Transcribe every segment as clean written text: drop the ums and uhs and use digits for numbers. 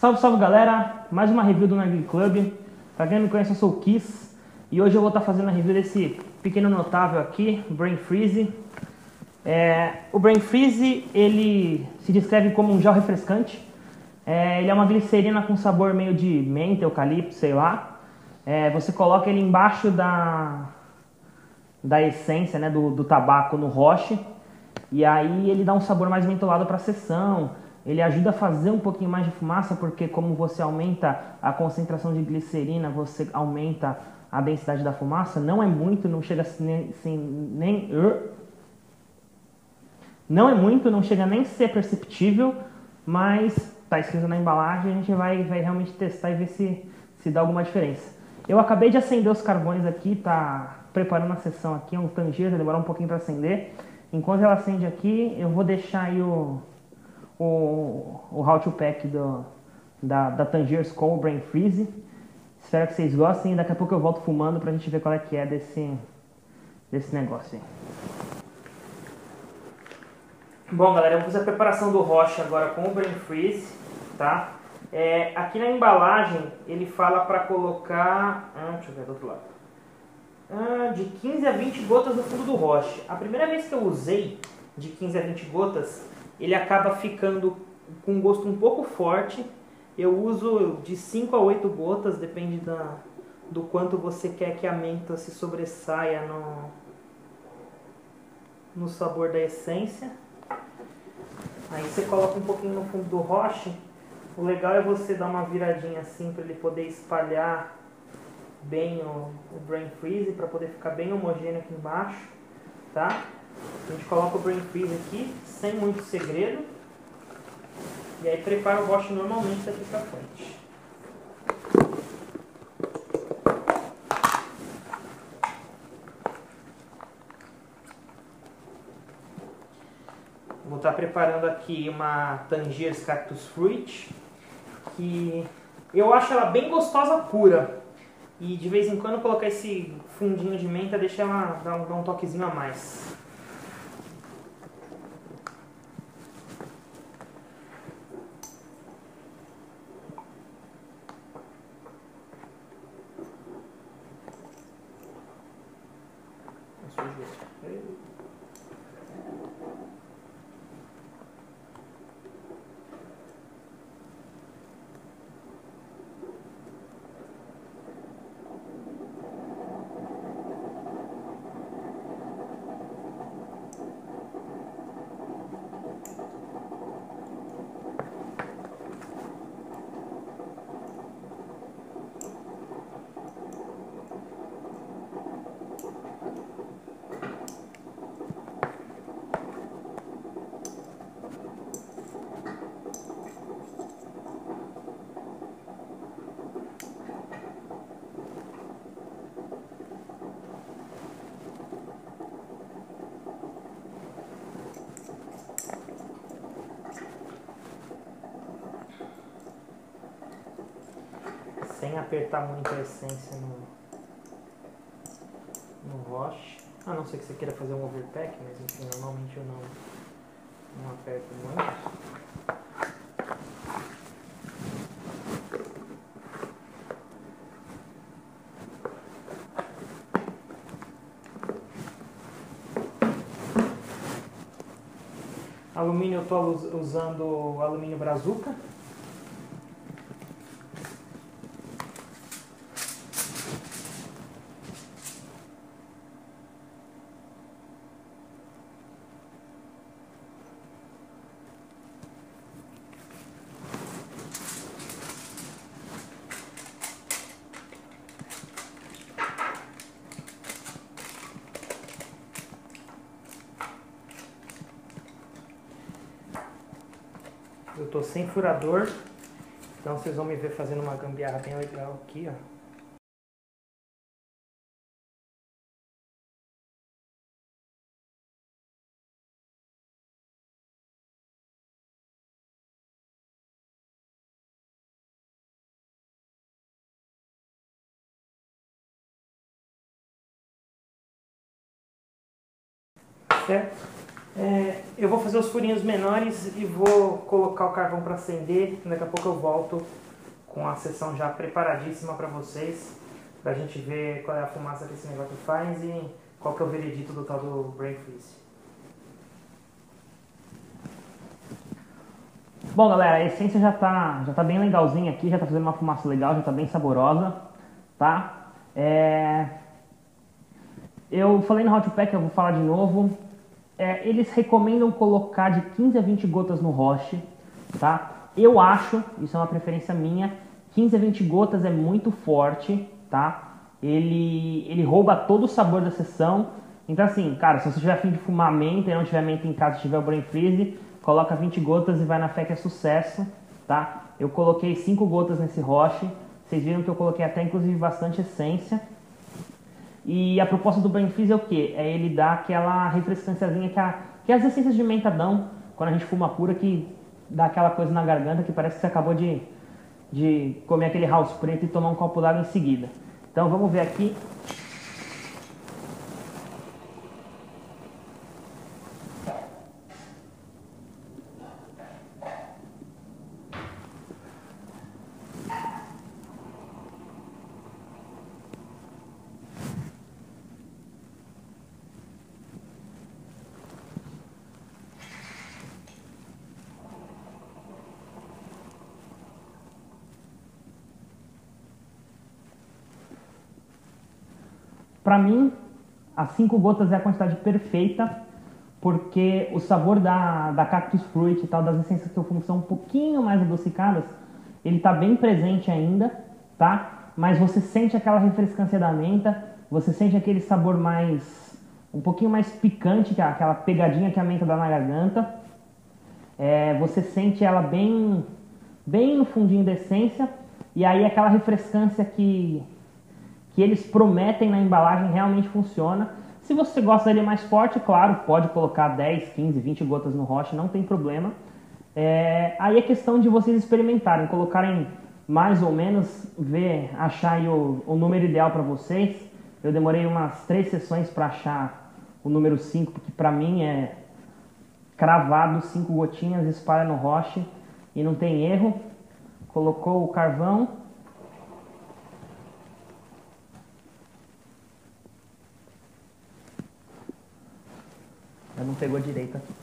Salve, salve galera, mais uma review do Narguilé Club. Pra quem não me conhece, eu sou o Kiss e hoje eu vou estar fazendo a review desse pequeno notável aqui, Brain Freeze. O Brain Freeze, ele se descreve como um gel refrescante. Ele é uma glicerina com sabor meio de menta, eucalipto, sei lá. Você coloca ele embaixo da essência, né, do tabaco no roche, e aí ele dá um sabor mais mentolado para a sessão. Ele ajuda a fazer um pouquinho mais de fumaça, porque como você aumenta a concentração de glicerina, você aumenta a densidade da fumaça. Não é muito, não chega não é muito, não chega nem a ser perceptível, mas está escrito na embalagem, a gente vai realmente testar e ver se dá alguma diferença. Eu acabei de acender os carvões aqui, tá preparando a sessão aqui, é um Tangier, vai demorar um pouquinho para acender. Enquanto ela acende aqui, eu vou deixar aí o How to Pack da Tangiers com o Brain Freeze. Espero que vocês gostem e daqui a pouco eu volto fumando pra gente ver qual é que é desse negócio aí. Bom galera, eu vou fazer a preparação do roche agora com o Brain Freeze, tá? Aqui na embalagem ele fala para colocar, deixa eu ver do outro lado, de 15 a 20 gotas no fundo do roche. A primeira vez que eu usei de 15 a 20 gotas, ele acaba ficando com um gosto um pouco forte. Eu uso de 5 a 8 gotas, depende do quanto você quer que a menta se sobressaia no sabor da essência. Aí você coloca um pouquinho no fundo do roche. O legal é você dar uma viradinha assim para ele poder espalhar bem o Brain Freeze, para poder ficar bem homogêneo aqui embaixo, tá? A gente coloca o Brain Freeze aqui, sem muito segredo, e aí prepara o roche normalmente daqui para frente. Vou estar preparando aqui uma Tangiers Cactus Fruit, que eu acho ela bem gostosa pura. E de vez em quando colocar esse fundinho de menta deixa ela dar um toquezinho a mais. Sem apertar muito a essência no roche. A não ser que você queira fazer um overpack, mas enfim, normalmente eu não aperto muito. Alumínio, eu estou usando alumínio Brazuca. Eu tô sem furador, então vocês vão me ver fazendo uma gambiarra bem legal aqui, ó. Certo? Eu vou fazer os furinhos menores e vou colocar o carvão para acender. Daqui a pouco eu volto com a sessão já preparadíssima para vocês, para a gente ver qual é a fumaça que esse negócio faz e qual que é o veredito do tal do Brain Freeze. Bom, galera, a essência já tá bem legalzinha aqui, já tá fazendo uma fumaça legal, já tá bem saborosa, tá? Eu falei no Hot Pack, eu vou falar de novo. Eles recomendam colocar de 15 a 20 gotas no roche, tá? Eu acho, isso é uma preferência minha, 15 a 20 gotas é muito forte, tá? Ele rouba todo o sabor da sessão. Então assim, cara, se você tiver a fim de fumar menta e não tiver menta em casa e tiver o Brain Freeze, coloca 20 gotas e vai na fé que é sucesso, tá? Eu coloquei 5 gotas nesse roche, vocês viram que eu coloquei até inclusive bastante essência. E a proposta do Brain Freeze é o quê? É ele dar aquela refrescânciazinha que as essências de menta dão quando a gente fuma pura, que dá aquela coisa na garganta que parece que você acabou de comer aquele house preto e tomar um copo d'água em seguida. Então vamos ver aqui. Para mim, as 5 gotas é a quantidade perfeita, porque o sabor da Cactus Fruit e tal, das essências que eu fumo são um pouquinho mais adocicadas, ele está bem presente ainda, tá? Mas você sente aquela refrescância da menta, você sente aquele sabor um pouquinho mais picante, que é aquela pegadinha que a menta dá na garganta. Você sente ela bem no fundinho da essência, e aí aquela refrescância que eles prometem na embalagem realmente funciona. Se você gosta dele mais forte, claro, pode colocar 10, 15, 20 gotas no roche, não tem problema. Aí é questão de vocês experimentarem, colocarem mais ou menos, achar aí o número ideal para vocês. Eu demorei umas 3 sessões para achar o número 5, porque para mim é cravado, 5 gotinhas, espalha no roche e não tem erro. Colocou o carvão. Não pegou direito aqui.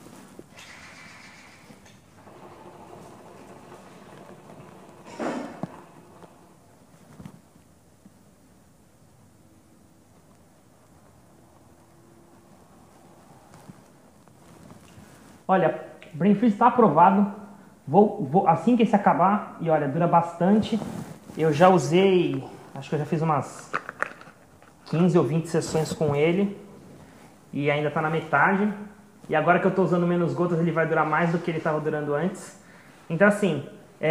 Olha, o Brain Freeze está aprovado. Assim que esse acabar, e olha, dura bastante. Eu já usei, acho que eu já fiz umas 15 ou 20 sessões com ele. E ainda está na metade. E agora que eu estou usando menos gotas, ele vai durar mais do que ele estava durando antes. Então assim,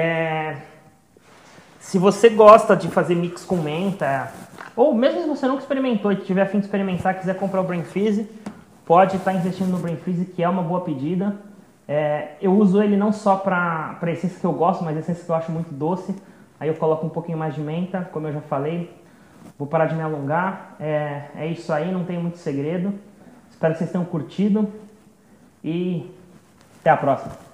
se você gosta de fazer mix com menta, ou mesmo se você nunca experimentou e tiver a fim de experimentar, quiser comprar o Brain Freeze, pode estar investindo no Brain Freeze, que é uma boa pedida. Eu uso ele não só para essência que eu gosto, mas essência que eu acho muito doce. Aí eu coloco um pouquinho mais de menta, como eu já falei. Vou parar de me alongar. É isso aí, não tem muito segredo. Espero que vocês tenham curtido e até a próxima.